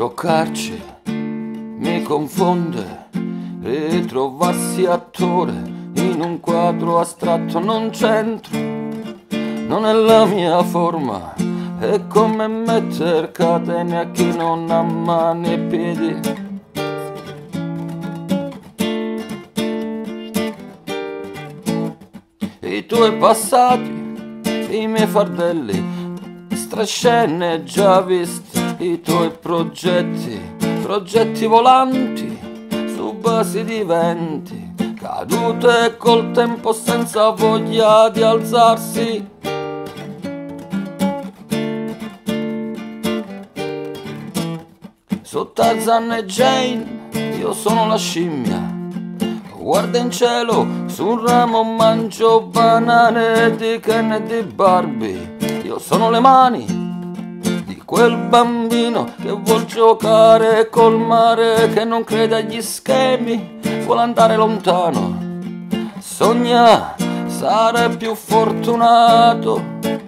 Toccarci mi confonde, ritrovarsi attore in un quadro astratto non c'entro, non è la mia forma, è come metter catene a chi non ha mani e piedi. I tuoi passati, i miei fardelli, strascene già viste, i tuoi progetti volanti su basi di venti, cadute col tempo senza voglia di alzarsi. Su Tarzan e Jane io sono la scimmia, guarda in cielo su un ramo mangio banane di Ken e di Barbie. Io sono le mani di quel bambino che vuol giocare col mare, che non crede agli schemi, vuole andare lontano, sogna sarà più fortunato.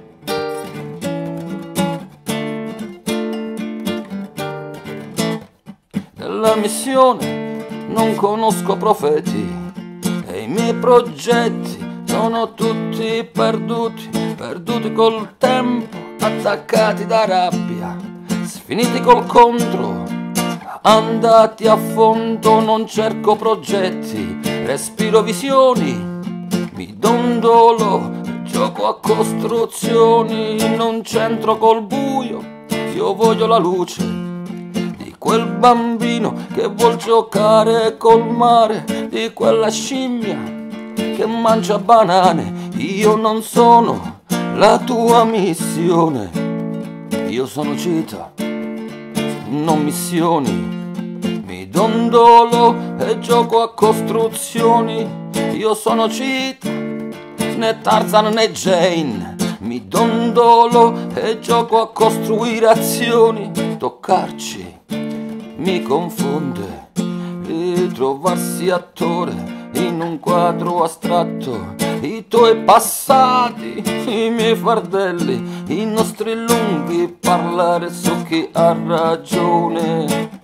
Della missione non conosco profeti e i miei progetti sono tutti perduti col tempo, attaccati da rabbia, sfiniti col contro, andati a fondo. Non cerco progetti, respiro visioni, mi dondolo, gioco a costruzioni, non c'entro col buio, io voglio la luce di quel bambino che vuol giocare col mare, di quella scimmia che mangia banane. Io non sono la tua missione, io sono Cita, non missioni. Mi dondolo e gioco a costruzioni, io sono Cita, né Tarzan né Jane. Mi dondolo e gioco a costruire azioni. Toccarci mi confonde, ritrovarsi attore in un quadro astratto, i tuoi passati, i miei fardelli, i nostri lunghi parlare su chi ha ragione.